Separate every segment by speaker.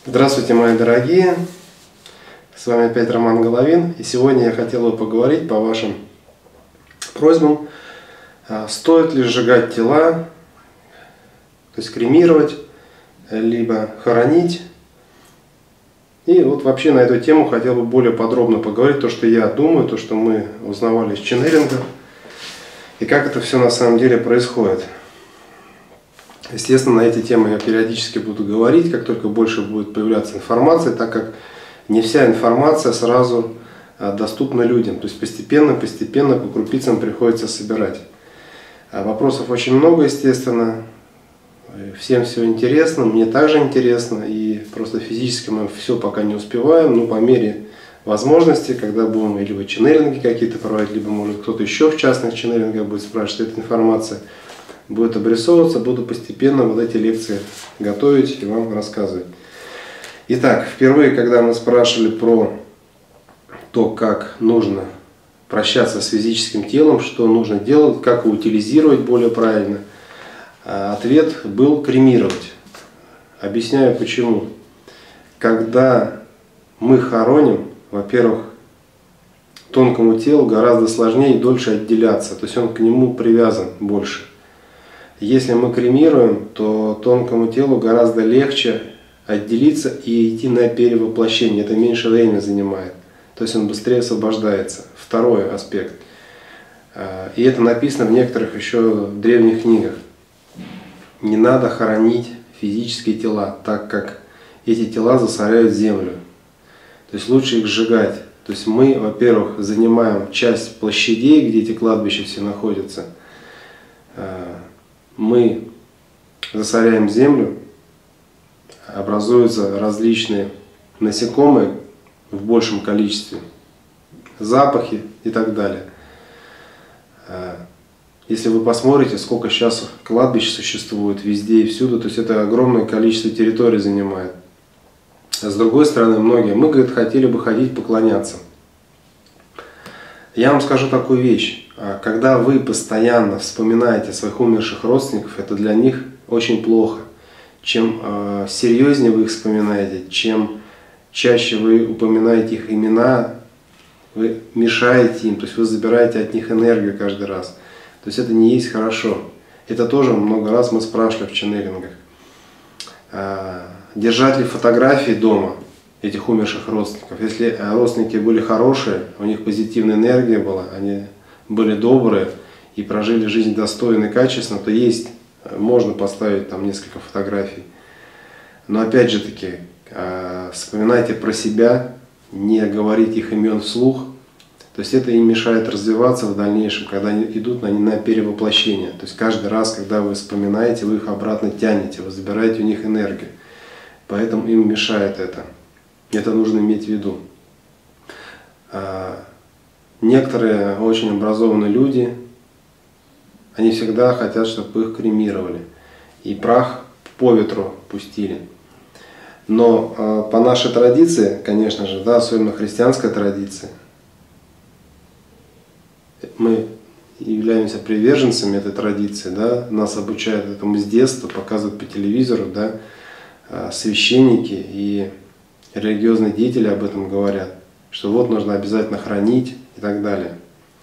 Speaker 1: Здравствуйте, мои дорогие! С вами опять Роман Головин. И сегодня я хотел бы поговорить по вашим просьбам, стоит ли сжигать тела, то есть кремировать, либо хоронить. И вот вообще на эту тему хотел бы более подробно поговорить, то, что я думаю, то, что мы узнавали из ченнелинга, и как это все на самом деле происходит. Естественно, на эти темы я периодически буду говорить, как только больше будет появляться информация, так как не вся информация сразу доступна людям. То есть постепенно по крупицам приходится собирать. Вопросов очень много, естественно. Всем все интересно, мне также интересно. И просто физически мы все пока не успеваем, но по мере возможности, когда будем либо ченнелинги какие-то проводить, либо может кто-то еще в частных ченнелингах будет спрашивать, эта информация будет обрисовываться, буду постепенно вот эти лекции готовить и вам рассказывать. Итак, впервые, когда мы спрашивали про то, как нужно прощаться с физическим телом, что нужно делать, как его утилизировать более правильно, ответ был кремировать. Объясняю почему. Когда мы хороним, во-первых, тонкому телу гораздо сложнее и дольше отделяться, то есть он к нему привязан больше. Если мы кремируем, то тонкому телу гораздо легче отделиться и идти на перевоплощение. Это меньше времени занимает. То есть он быстрее освобождается. Второй аспект. И это написано в некоторых еще древних книгах. Не надо хоронить физические тела, так как эти тела засоряют землю. То есть лучше их сжигать. То есть мы, во-первых, занимаем часть площадей, где эти кладбища все находятся. Мы засоряем землю, образуются различные насекомые в большем количестве, запахи и так далее. Если вы посмотрите, сколько сейчас кладбищ существует везде и всюду, то есть это огромное количество территорий занимает. А с другой стороны, многие, мы, говорит, хотели бы ходить поклоняться. Я вам скажу такую вещь. Когда вы постоянно вспоминаете своих умерших родственников, это для них очень плохо. Чем серьезнее вы их вспоминаете, чем чаще вы упоминаете их имена, вы мешаете им, то есть вы забираете от них энергию каждый раз. То есть это не есть хорошо. Это тоже много раз мы спрашивали в ченнелингах. Держать ли фотографии дома этих умерших родственников? Если родственники были хорошие, у них позитивная энергия была, они были добрые и прожили жизнь достойно и качественно, то есть, можно поставить там несколько фотографий. Но опять же таки, вспоминайте про себя, не говорите их имен вслух. То есть это им мешает развиваться в дальнейшем, когда они идут на перевоплощение. То есть каждый раз, когда вы вспоминаете, вы их обратно тянете, вы забираете у них энергию. Поэтому им мешает это. Это нужно иметь в виду. Некоторые очень образованные люди, они всегда хотят, чтобы их кремировали. И прах по ветру пустили. Но по нашей традиции, конечно же, да, особенно христианской традиции, мы являемся приверженцами этой традиции, да, нас обучают этому с детства, показывают по телевизору, да, священники и религиозные деятели об этом говорят, что вот нужно обязательно хранить и так далее.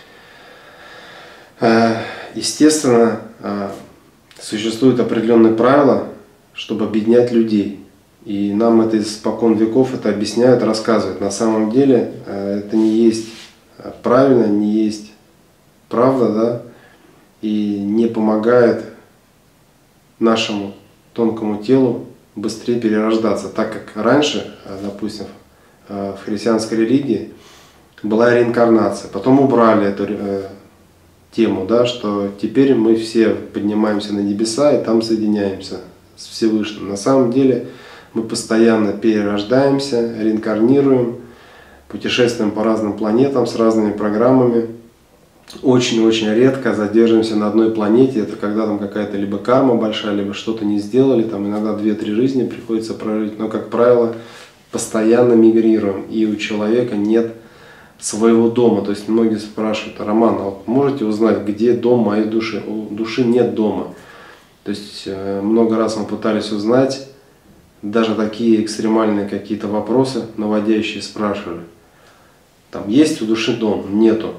Speaker 1: Естественно, существуют определенные правила, чтобы объединять людей. И нам это испокон веков это объясняют, рассказывают. На самом деле это не есть правильно, не есть правда, да, и не помогает нашему тонкому телу быстрее перерождаться. Так как раньше, допустим, в христианской религии была реинкарнация. Потом убрали эту тему, да, что теперь мы все поднимаемся на небеса и там соединяемся с Всевышним. На самом деле мы постоянно перерождаемся, реинкарнируем, путешествуем по разным планетам с разными программами. Очень-очень редко задерживаемся на одной планете. Это когда там какая-то либо карма большая, либо что-то не сделали. Там иногда 2-3 жизни приходится прожить. Но, как правило, постоянно мигрируем. И у человека нет своего дома. То есть многие спрашивают: Роман, а вот можете узнать, где дом моей души? У души нет дома. То есть много раз мы пытались узнать, даже такие экстремальные какие-то вопросы наводящие спрашивали. Там есть у души дом? Нету.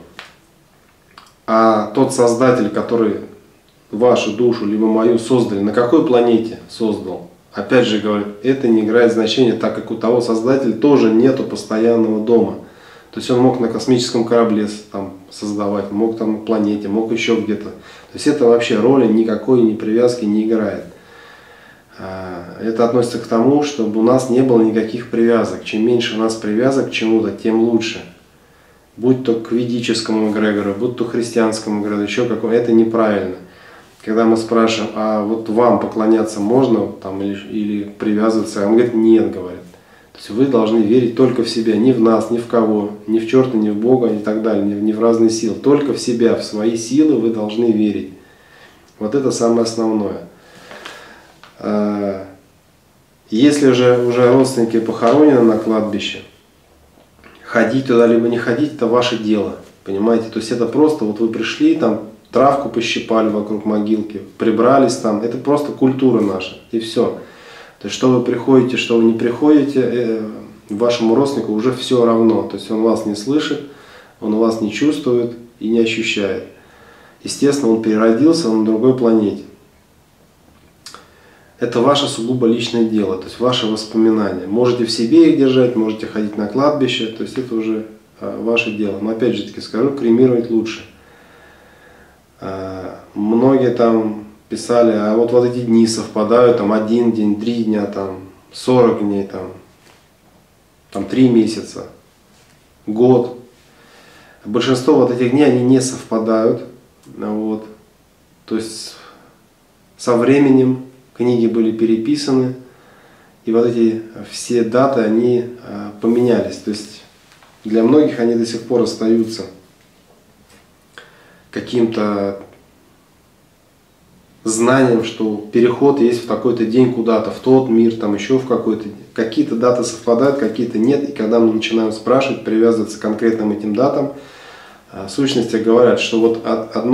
Speaker 1: А тот создатель, который вашу душу, либо мою создали, на какой планете создал? Опять же говорит, это не играет значения, так как у того создателя тоже нету постоянного дома. То есть он мог на космическом корабле там создавать, мог там на планете, мог еще где-то. То есть это вообще роли никакой ни привязки не играет. Это относится к тому, чтобы у нас не было никаких привязок. Чем меньше у нас привязок к чему-то, тем лучше. Будь то к ведическому эгрегору, будь то христианскому эгрегору, еще какому, это неправильно. Когда мы спрашиваем, а вот вам поклоняться можно там, или привязываться, он говорит, нет, говорит. То есть вы должны верить только в себя, ни в нас, ни в кого, ни в черта, ни в Бога и так далее, ни в разные силы. Только в себя, в свои силы вы должны верить. Вот это самое основное. Если же уже родственники похоронены на кладбище, ходить туда либо не ходить, это ваше дело. Понимаете? То есть это просто, вот вы пришли, там травку пощипали вокруг могилки, прибрались там, это просто культура наша, и все. То есть что вы приходите, что вы не приходите, вашему родственнику уже все равно. То есть он вас не слышит, он вас не чувствует и не ощущает. Естественно, он переродился на другой планете. Это ваше сугубо личное дело, то есть ваши воспоминания. Можете в себе их держать, можете ходить на кладбище, то есть это уже ваше дело. Но опять же таки скажу, кремировать лучше. Многие там писали, а вот эти дни совпадают, там 1 день, 3 дня, там 40 дней, там 3 месяца, год. Большинство вот этих дней, они не совпадают. Вот. То есть со временем книги были переписаны, и вот эти все даты, они поменялись. То есть для многих они до сих пор остаются каким-то знанием, что переход есть в такой-то день куда-то, в тот мир, там еще в какой-то. Какие-то даты совпадают, какие-то нет. И когда мы начинаем спрашивать, привязываться к конкретным этим датам, в сущности говорят, что вот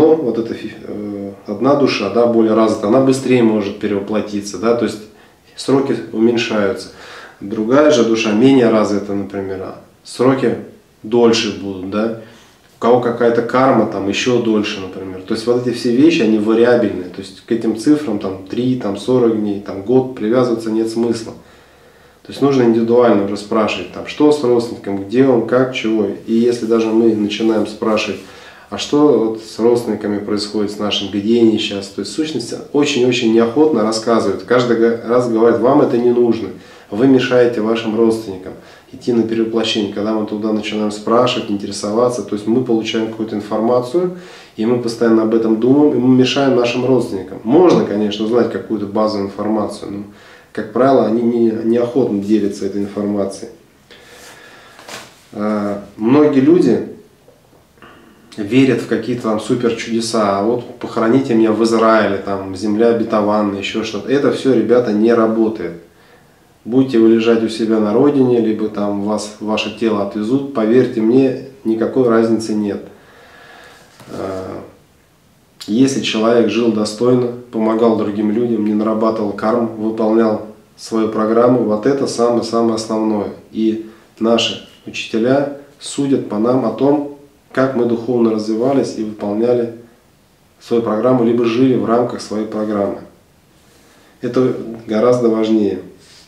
Speaker 1: одна душа, да, более развита, она быстрее может перевоплотиться, да, то есть сроки уменьшаются. Другая же душа менее развита, например, сроки дольше будут, да. У кого какая-то карма, там еще дольше, например. То есть вот эти все вещи, они вариабельные. То есть к этим цифрам, там 3, там 40 дней, там год привязываться нет смысла. То есть нужно индивидуально уже спрашивать, там, что с родственником, где он, как, чего. И если даже мы начинаем спрашивать, а что вот с родственниками происходит, с нашим, где они сейчас, то есть в сущности очень-очень неохотно рассказывают. Каждый раз говорят, вам это не нужно, вы мешаете вашим родственникам идти на перевоплощение. Когда мы туда начинаем спрашивать, интересоваться, то есть мы получаем какую-то информацию, и мы постоянно об этом думаем, и мы мешаем нашим родственникам. Можно, конечно, узнать какую-то базовую информацию, но, как правило, они неохотно делятся этой информацией. Многие люди верят в какие-то там супер чудеса. А вот похороните меня в Израиле, там земля обетованная, еще что-то. Это все, ребята, не работает. Будете вы лежать у себя на родине, либо там ваше тело отвезут, поверьте мне, никакой разницы нет. Если человек жил достойно, помогал другим людям, не нарабатывал карму, выполнял свою программу, вот это самое-самое основное. И наши учителя судят по нам о том, как мы духовно развивались и выполняли свою программу, либо жили в рамках своей программы. Это гораздо важнее.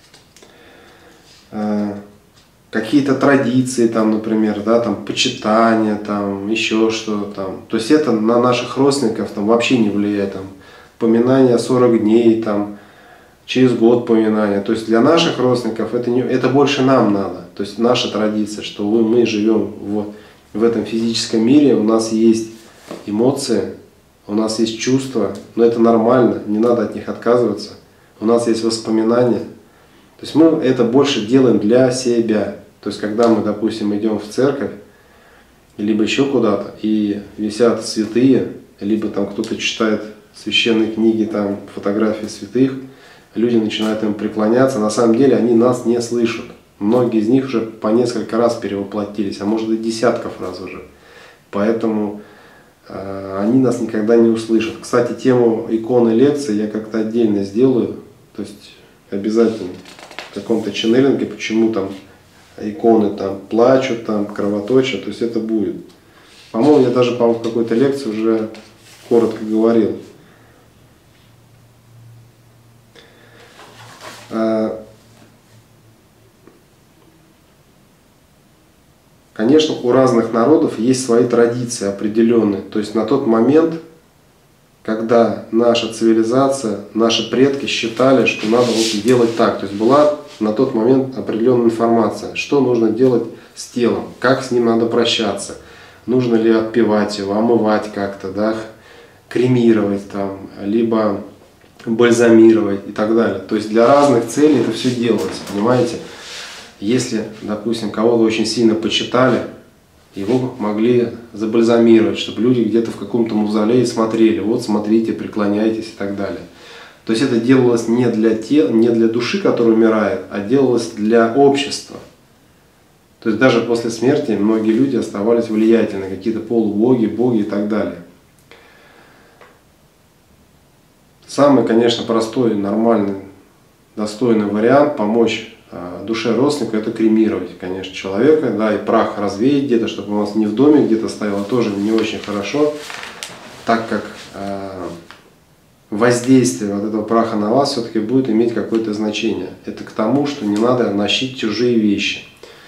Speaker 1: Какие-то традиции, там, например, да, там, почитания, там, еще что-то там. То есть это на наших родственников там, вообще не влияет. Там, поминание 40 дней, там, через год поминания. То есть для наших родственников это больше нам надо. То есть наша традиция, что мы живем в этом физическом мире, у нас есть эмоции, у нас есть чувства, но это нормально, не надо от них отказываться. У нас есть воспоминания. То есть мы это больше делаем для себя. То есть когда мы, допустим, идем в церковь, либо еще куда-то, и висят святые, либо там кто-то читает священные книги, там фотографии святых, люди начинают им преклоняться, на самом деле они нас не слышат. Многие из них уже по несколько раз перевоплотились, а может и десятков раз уже. Поэтому они нас никогда не услышат. Кстати, тему иконы лекции я как-то отдельно сделаю, то есть обязательно. в каком-то ченнелинге, почему там иконы там плачут, там кровоточат, то есть это будет. По-моему, я даже в какой-то лекции уже коротко говорил. Конечно, у разных народов есть свои традиции определенные. То есть на тот момент, когда наша цивилизация, наши предки считали, что надо вот делать так. То есть была на тот момент определенная информация, что нужно делать с телом, как с ним надо прощаться, нужно ли отпевать его, омывать как-то, да, кремировать там, либо бальзамировать и так далее. То есть для разных целей это все делалось, понимаете? Если, допустим, кого-то очень сильно почитали, его могли забальзамировать, чтобы люди где-то в каком-то мавзолее смотрели, вот смотрите, преклоняйтесь и так далее. То есть это делалось не для души, которая умирает, а делалось для общества. То есть даже после смерти многие люди оставались влиятельны, какие-то полубоги, боги и так далее. Самый, конечно, простой, нормальный, достойный вариант помочь душе родственника — это кремировать, конечно, человека, да, и прах развеять где-то, чтобы у нас не в доме где-то стояло, тоже не очень хорошо, так как воздействие вот этого праха на вас все-таки будет иметь какое-то значение. Это к тому, что не надо носить чужие вещи.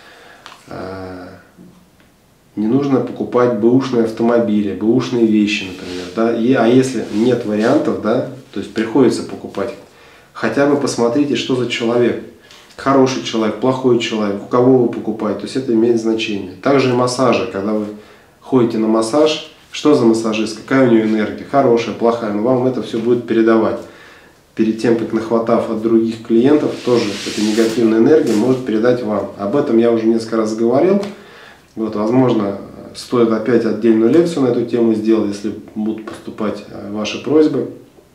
Speaker 1: Не нужно покупать бэушные автомобили, бэушные вещи, например. Да? А если нет вариантов, да, то есть приходится покупать, хотя бы посмотрите, что за человек. Хороший человек, плохой человек, у кого вы покупаете, то есть это имеет значение. Также и массажи, когда вы ходите на массаж, что за массажист, какая у нее энергия, хорошая, плохая, но вам это все будет передавать. Перед тем, как нахватав от других клиентов, тоже эта негативная энергия может передать вам. Об этом я уже несколько раз говорил. Вот, возможно, стоит опять отдельную лекцию на эту тему сделать, если будут поступать ваши просьбы.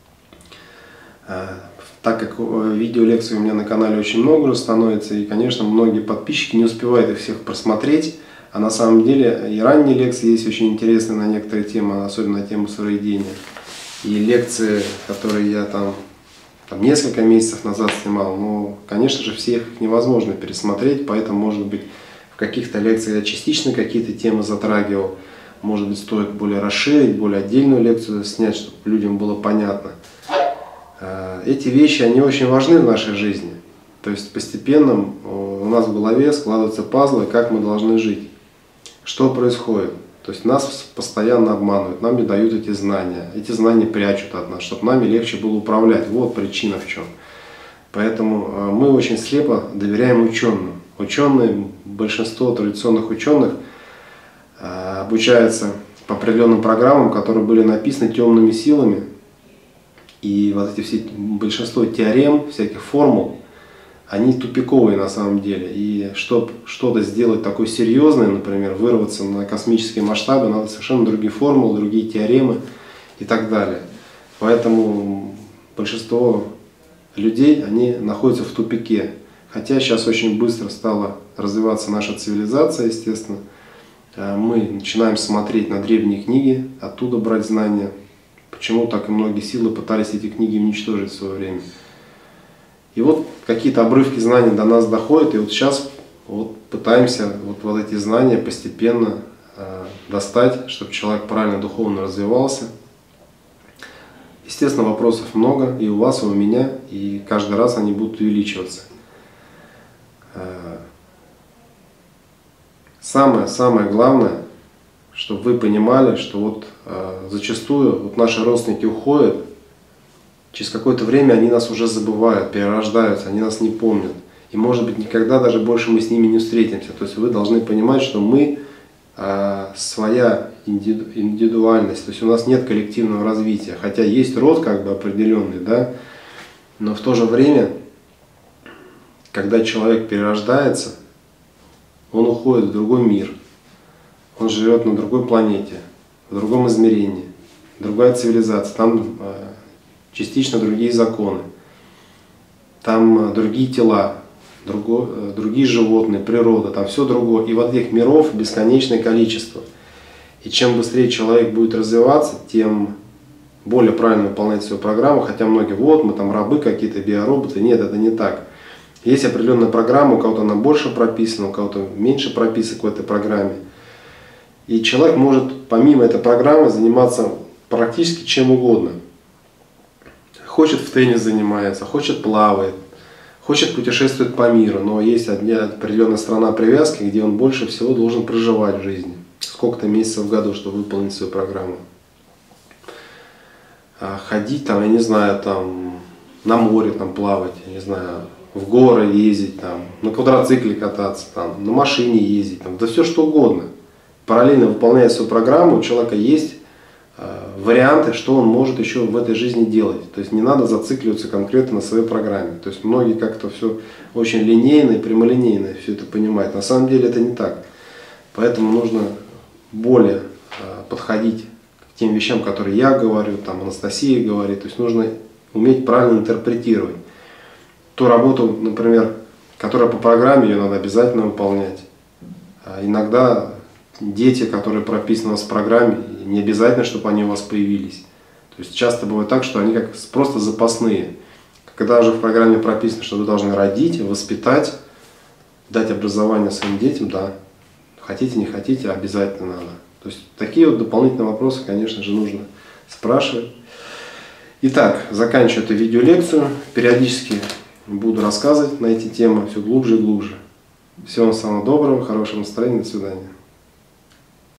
Speaker 1: Так как видеолекций у меня на канале очень много уже становится, и, конечно, многие подписчики не успевают их всех просмотреть, а на самом деле и ранние лекции есть очень интересные на некоторые темы, особенно на тему сыроедения. И лекции, которые я там несколько месяцев назад снимал, но, конечно же, всех их невозможно пересмотреть, поэтому, может быть, в каких-то лекциях я частично какие-то темы затрагивал, может быть, стоит более расширить, более отдельную лекцию снять, чтобы людям было понятно. Эти вещи, они очень важны в нашей жизни. То есть постепенно у нас в голове складываются пазлы, как мы должны жить. Что происходит? То есть нас постоянно обманывают, нам не дают эти знания прячут от нас, чтобы нами легче было управлять. Вот причина в чем. Поэтому мы очень слепо доверяем ученым. Ученые, большинство традиционных ученых обучаются по определенным программам, которые были написаны темными силами. И вот эти все, большинство теорем, всяких формул, они тупиковые на самом деле. И чтобы что-то сделать такое серьезное, например, вырваться на космические масштабы, надо совершенно другие формулы, другие теоремы и так далее. Поэтому большинство людей, они находятся в тупике. Хотя сейчас очень быстро стала развиваться наша цивилизация, естественно. Мы начинаем смотреть на древние книги, оттуда брать знания. Почему так и многие силы пытались эти книги уничтожить в свое время. И вот какие-то обрывки знаний до нас доходят, и вот сейчас вот пытаемся вот эти знания постепенно достать, чтобы человек правильно духовно развивался. Естественно, вопросов много и у вас, и у меня, и каждый раз они будут увеличиваться. Самое главное, чтобы вы понимали, что вот зачастую вот наши родственники уходят, через какое-то время они нас уже забывают, перерождаются, они нас не помнят. И может быть никогда даже больше мы с ними не встретимся. То есть вы должны понимать, что мы своя индивидуальность, то есть у нас нет коллективного развития. Хотя есть род как бы определенный, да, но в то же время, когда человек перерождается, он уходит в другой мир. Он живет на другой планете, в другом измерении, другая цивилизация, там частично другие законы, там другие тела, другие животные, природа, там все другое. И вот этих миров бесконечное количество. И чем быстрее человек будет развиваться, тем более правильно выполнять свою программу, хотя многие, вот мы там рабы какие-то, биороботы, нет, это не так. Есть определенная программа, у кого-то она больше прописана, у кого-то меньше прописок в этой программе. И человек может помимо этой программы заниматься практически чем угодно. Хочет в теннис занимается, хочет плавает, хочет путешествовать по миру, но есть определенная страна привязки, где он больше всего должен проживать в жизни. Сколько-то месяцев в году, чтобы выполнить свою программу. Ходить там, я не знаю, там на море там плавать, я не знаю, в горы ездить, там, на квадроцикле кататься, там, на машине ездить, там, да все что угодно. Параллельно выполняя свою программу, у человека есть варианты, что он может еще в этой жизни делать. То есть не надо зацикливаться конкретно на своей программе. То есть многие как-то все очень линейно и прямолинейно все это понимают. На самом деле это не так. Поэтому нужно более подходить к тем вещам, которые я говорю, там Анастасия говорит. То есть нужно уметь правильно интерпретировать. Ту работу, например, которая по программе, ее надо обязательно выполнять. Иногда дети, которые прописаны у вас в программе, не обязательно, чтобы они у вас появились. То есть часто бывает так, что они как просто запасные. Когда же в программе прописано, что вы должны родить, воспитать, дать образование своим детям, да, хотите, не хотите, обязательно надо. То есть такие вот дополнительные вопросы, конечно же, нужно спрашивать. Итак, заканчиваю эту видеолекцию. Периодически буду рассказывать на эти темы все глубже и глубже. Всего вам самого доброго, хорошего настроения, до свидания.